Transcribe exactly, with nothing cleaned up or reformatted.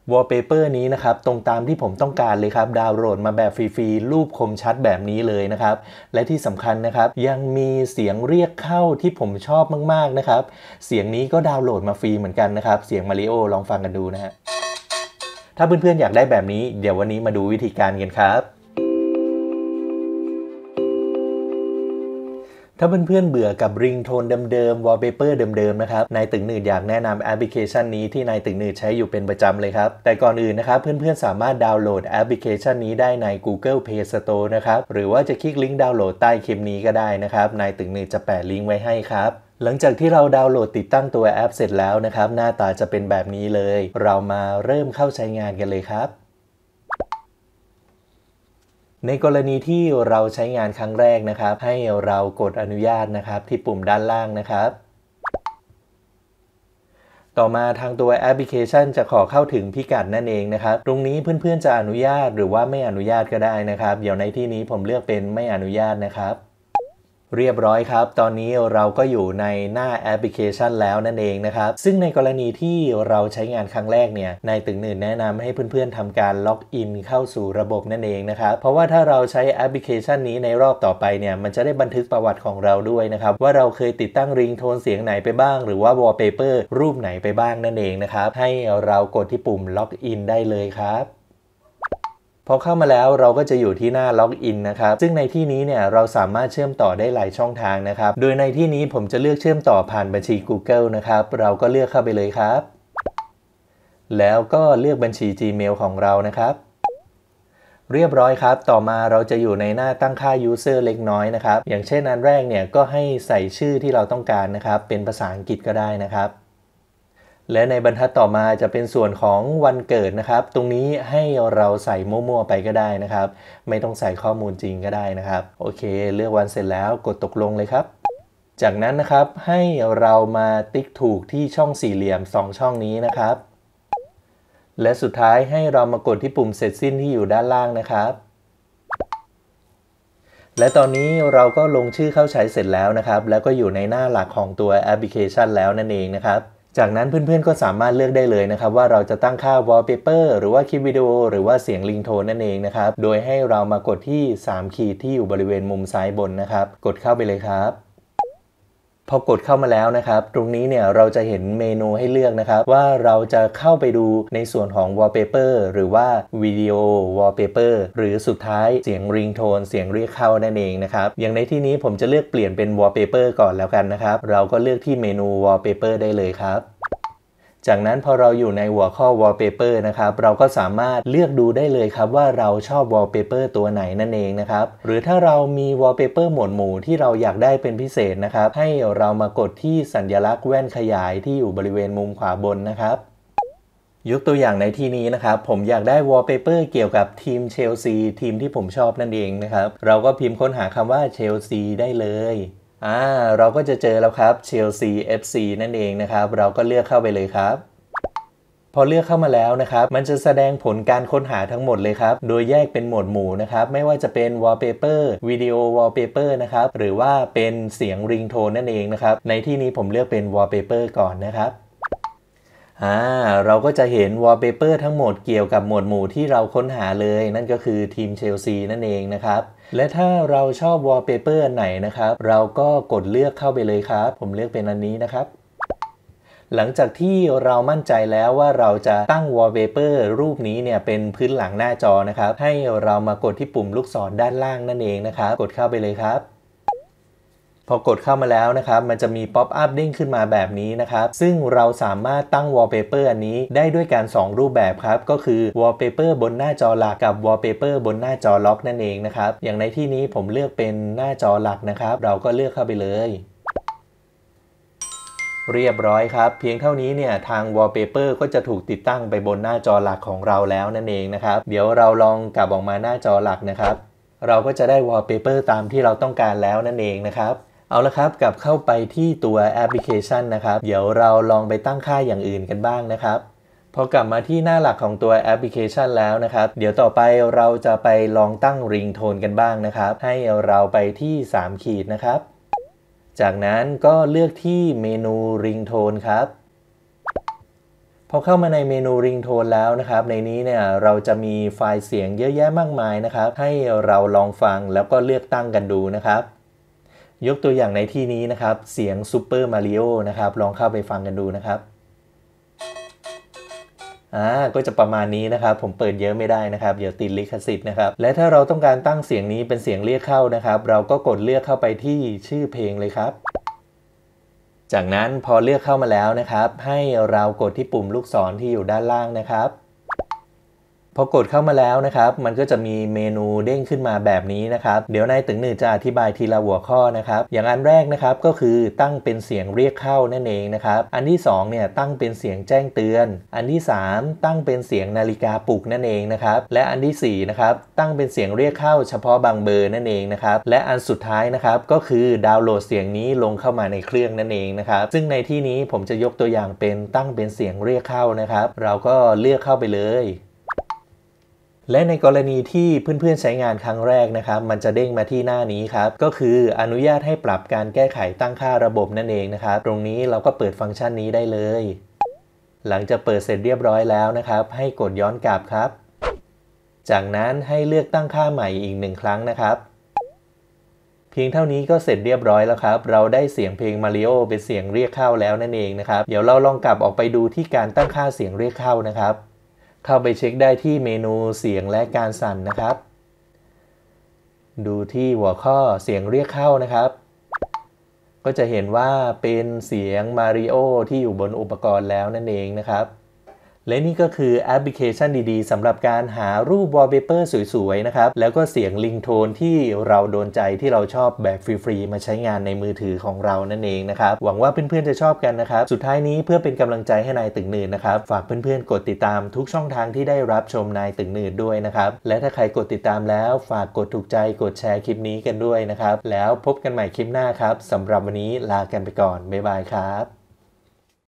Wallpaper นี้นะครับตรงตามที่ผมต้องการเลยครับดาวน์โหลดมาแบบฟรีๆรูปคมชัดแบบนี้เลยนะครับและที่สำคัญนะครับยังมีเสียงเรียกเข้าที่ผมชอบมากๆนะครับเสียงนี้ก็ดาวน์โหลดมาฟรีเหมือนกันนะครับเสียงมาริโอลองฟังกันดูนะฮะถ้าเพื่อนๆอยากได้แบบนี้เดี๋ยววันนี้มาดูวิธีการกันครับถ้าเพื่อนๆเบื่อกับริงโทนเดิมๆ Wallpaper เดิมๆนะครับนายตึงหนืดอยากแนะนำแอปพลิเคชันนี้ที่นายตึงหนืดใช้อยู่เป็นประจำเลยครับแต่ก่อนอื่นนะครับเพื่อนๆสามารถดาวน์โหลดแอปพลิเคชันนี้ได้ใน Google Play Store นะครับหรือว่าจะคลิกลิงก์ดาวน์โหลดใต้คลิปนี้ก็ได้นะครับนายตึงหนืดจะแปะลิงก์ไว้ให้ครับหลังจากที่เราดาวน์โหลดติดตั้งตัวแอปเสร็จแล้วนะครับหน้าตาจะเป็นแบบนี้เลยเรามาเริ่มเข้าใช้งานกันเลยครับในกรณีที่เราใช้งานครั้งแรกนะครับให้เรากดอนุญาตนะครับที่ปุ่มด้านล่างนะครับต่อมาทางตัวแอปพลิเคชันจะขอเข้าถึงพิกัดนั่นเองนะครับตรงนี้เพื่อนๆจะอนุญาตหรือว่าไม่อนุญาตก็ได้นะครับเดี๋ยวในที่นี้ผมเลือกเป็นไม่อนุญาตนะครับเรียบร้อยครับตอนนี้เราก็อยู่ในหน้าแอปพลิเคชันแล้วนั่นเองนะครับซึ่งในกรณีที่เราใช้งานครั้งแรกเนี่ยนายตึงหนืดแนะนำให้เพื่อนๆทำการล็อกอินเข้าสู่ระบบนั่นเองนะครับเพราะว่าถ้าเราใช้แอปพลิเคชันนี้ในรอบต่อไปเนี่ยมันจะได้บันทึกประวัติของเราด้วยนะครับว่าเราเคยติดตั้งริงโทนเสียงไหนไปบ้างหรือว่า Wallpaper รูปไหนไปบ้างนั่นเองนะครับให้เรากดที่ปุ่มล็อกอินได้เลยครับพอเข้ามาแล้วเราก็จะอยู่ที่หน้าล็อกอินนะครับซึ่งในที่นี้เนี่ยเราสามารถเชื่อมต่อได้หลายช่องทางนะครับโดยในที่นี้ผมจะเลือกเชื่อมต่อผ่านบัญชี Google นะครับเราก็เลือกเข้าไปเลยครับแล้วก็เลือกบัญชี Gmail ของเรานะครับเรียบร้อยครับต่อมาเราจะอยู่ในหน้าตั้งค่า User เล็กน้อยนะครับอย่างเช่นอันแรกเนี่ยก็ให้ใส่ชื่อที่เราต้องการนะครับเป็นภาษาอังกฤษก็ได้นะครับและในบรรทัดต่อมาจะเป็นส่วนของวันเกิดนะครับตรงนี้ให้เราใส่มั่วๆไปก็ได้นะครับไม่ต้องใส่ข้อมูลจริงก็ได้นะครับโอเคเลือกวันเสร็จแล้วกดตกลงเลยครับจากนั้นนะครับให้เรามาติ๊กถูกที่ช่องสี่เหลี่ยมสองช่องนี้นะครับและสุดท้ายให้เรามากดที่ปุ่มเสร็จสิ้นที่อยู่ด้านล่างนะครับและตอนนี้เราก็ลงชื่อเข้าใช้เสร็จแล้วนะครับแล้วก็อยู่ในหน้าหลักของตัวแอปพลิเคชันแล้วนั่นเองนะครับจากนั้นเพื่อนๆก็สามารถเลือกได้เลยนะครับว่าเราจะตั้งค่า Wallpaper หรือว่าคลิปวิดีโอหรือว่าเสียงริงโทนนั่นเองนะครับโดยให้เรามากดที่สามขีดที่อยู่บริเวณมุมซ้ายบนนะครับกดเข้าไปเลยครับพอกดเข้ามาแล้วนะครับตรงนี้เนี่ยเราจะเห็นเมนูให้เลือกนะครับว่าเราจะเข้าไปดูในส่วนของ Wallpaper หรือว่าวิดีโอ Wallpaper หรือสุดท้ายเสียงริงโทนเสียงเรียกเข้านั่นเองนะครับอย่างในที่นี้ผมจะเลือกเปลี่ยนเป็น Wallpaper ก่อนแล้วกันนะครับเราก็เลือกที่เมนู Wallpaper ได้เลยครับจากนั้นพอเราอยู่ในหัวข้อ Wallpaper นะครับเราก็สามารถเลือกดูได้เลยครับว่าเราชอบ Wallpaper ตัวไหนนั่นเองนะครับหรือถ้าเรามี Wallpaper หมวดหมู่ที่เราอยากได้เป็นพิเศษนะครับให้เรามากดที่สัญลักษณ์แว่นขยายที่อยู่บริเวณมุมขวาบนนะครับยกตัวอย่างในที่นี้นะครับผมอยากได้ Wallpaper เกี่ยวกับทีมเชลซีทีมที่ผมชอบนั่นเองนะครับเราก็พิมพ์ค้นหาคำว่าเชลซีได้เลยอ่าเราก็จะเจอแล้วครับเชลซี เอฟ ซี นั่นเองนะครับเราก็เลือกเข้าไปเลยครับพอเลือกเข้ามาแล้วนะครับมันจะแสดงผลการค้นหาทั้งหมดเลยครับโดยแยกเป็นหมวดหมู่นะครับไม่ว่าจะเป็น Wallpaper วิดีโอ Wallpaper นะครับหรือว่าเป็นเสียงริงโทนนั่นเองนะครับในที่นี้ผมเลือกเป็น Wallpaper ก่อนนะครับอ่าเราก็จะเห็น Wallpaper ทั้งหมดเกี่ยวกับหมวดหมู่ที่เราค้นหาเลยนั่นก็คือทีมเชลซีนั่นเองนะครับและถ้าเราชอบ Wallpaper อันไหนนะครับเราก็กดเลือกเข้าไปเลยครับผมเลือกเป็นอันนี้นะครับหลังจากที่เรามั่นใจแล้วว่าเราจะตั้ง Wallpaper รูปนี้เนี่ยเป็นพื้นหลังหน้าจอนะครับให้เรามากดที่ปุ่มลูกศรด้านล่างนั่นเองนะครับกดเข้าไปเลยครับพอกดเข้ามาแล้วนะครับมันจะมีป๊อปอัพเด้งขึ้นมาแบบนี้นะครับซึ่งเราสามารถตั้ง Wallpaper อันนี้ได้ด้วยการสองรูปแบบครับก็คือ Wallpaper บนหน้าจอหลักกับ Wallpaper บนหน้าจอล็อกนั่นเองนะครับอย่างในที่นี้ผมเลือกเป็นหน้าจอหลักนะครับเราก็เลือกเข้าไปเลยเรียบร้อยครับเพียงเท่านี้เนี่ยทาง Wallpaper ก็จะถูกติดตั้งไปบนหน้าจอหลักของเราแล้วนั่นเองนะครับเดี๋ยวเราลองกลับออกมาหน้าจอหลักนะครับเราก็จะได้ Wallpaper ตามที่เราต้องการแล้วนั่นเองนะครับเอาละครับกลับเข้าไปที่ตัวแอปพลิเคชันนะครับเดี๋ยวเราลองไปตั้งค่าอย่างอื่นกันบ้างนะครับพอกลับมาที่หน้าหลักของตัวแอปพลิเคชันแล้วนะครับเดี๋ยวต่อไปเราจะไปลองตั้งริงโทนกันบ้างนะครับให้เราไปที่สามขีดนะครับจากนั้นก็เลือกที่เมนูริงโทนครับพอเข้ามาในเมนูริงโทนแล้วนะครับในนี้เนี่ยเราจะมีไฟล์เสียงเยอะแยะมากมายนะครับให้เราลองฟังแล้วก็เลือกตั้งกันดูนะครับยกตัวอย่างในที่นี้นะครับเสียงซูเปอร์มาริโอนะครับลองเข้าไปฟังกันดูนะครับอ่าก็จะประมาณนี้นะครับผมเปิดเยอะไม่ได้นะครับเดี๋ยวติดลิขสิทธิ์นะครับและถ้าเราต้องการตั้งเสียงนี้เป็นเสียงเรียกเข้านะครับเราก็กดเลือกเข้าไปที่ชื่อเพลงเลยครับจากนั้นพอเลือกเข้ามาแล้วนะครับให้เรากดที่ปุ่มลูกศรที่อยู่ด้านล่างนะครับพอกดเข้ามาแล้วนะครับมันก็จะมีเมนูเด้งขึ้นมาแบบนี้นะครับเดี๋ยวนายตึงหนึ่งจะอธิบายทีละหัวข้อนะครับอย่างอันแรกนะครับก็คือตั้งเป็นเสียงเรียกเข้านั่นเองนะครับอันที่สองเนี่ยตั้งเป็นเสียงแจ้งเตือนอันที่สามตั้งเป็นเสียงนาฬิกาปลุกนั่นเองนะครับและอันที่สี่นะครับตั้งเป็นเสียงเรียกเข้าเฉพาะบางเบอร์นั่นเองนะครับและอันสุดท้ายนะครับก็คือดาวน์โหลดเสียงนี้ลงเข้ามาในเครื่องนั่นเองนะครับซึ่งในที่นี้ผมจะยกตัวอย่างเป็นตั้งเป็นเสียงเรียกเข้านะครับเราก็เลือกเข้าไปเลยและในกรณีที่เพื่อนๆใช้งานครั้งแรกนะครับมันจะเด้งมาที่หน้านี้ครับก็คืออนุญาตให้ปรับการแก้ไขตั้งค่าระบบนั่นเองนะครับตรงนี้เราก็เปิดฟังก์ชันนี้ได้เลยหลังจากเปิดเสร็จเรียบร้อยแล้วนะครับให้กดย้อนกลับครับจากนั้นให้เลือกตั้งค่าใหม่อีกหนึ่งครั้งนะครับเพียงเท่านี้ก็เสร็จเรียบร้อยแล้วครับเราได้เสียงเพลงมาริโอเป็นเสียงเรียกเข้าแล้วนั่นเองนะครับเดี๋ยวเราลองกลับออกไปดูที่การตั้งค่าเสียงเรียกเข้านะครับเข้าไปเช็คได้ที่เมนูเสียงและการสั่นนะครับดูที่หัวข้อเสียงเรียกเข้านะครับก็จะเห็นว่าเป็นเสียงมาริโอที่อยู่บนอุปกรณ์แล้วนั่นเองนะครับและนี่ก็คือแอปพลิเคชันดีๆสำหรับการหารูปวอลเปเปอร์สวยๆนะครับแล้วก็เสียงริงโทนที่เราโดนใจที่เราชอบแบบฟรีๆมาใช้งานในมือถือของเรานั่นเองนะครับหวังว่าเพื่อนๆจะชอบกันนะครับสุดท้ายนี้เพื่อเป็นกำลังใจให้นายตึงหนืดนะครับฝากเพื่อนๆกดติดตามทุกช่องทางที่ได้รับชมนายตึงหนืดด้วยนะครับและถ้าใครกดติดตามแล้วฝากกดถูกใจกดแชร์คลิปนี้กันด้วยนะครับแล้วพบกันใหม่คลิปหน้าครับสำหรับวันนี้ลากันไปก่อนบ๊ายบายครับ